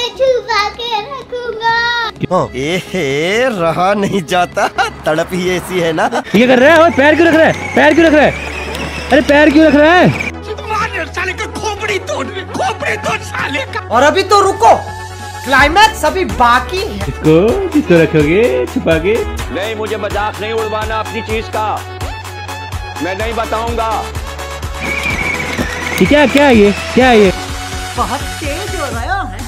छुपा के रखूंगा। रहा नहीं जाता, तड़प ही ऐसी है ना। ये कर रहा है, पैर क्यों रख रहा है, पैर क्यों रख रहा है, अरे पैर क्यों रख रहा है? साले का खोपड़ी तोड़ साले का। और अभी तो रुको, क्लाइमैक्स अभी बाकी है। इसको रखोगे छुपा के? नहीं, मुझे मजाक नहीं उड़वाना अपनी चीज का, मैं नहीं बताऊंगा। क्या है ये, क्या है ये? बहुत तेज हो रहा है।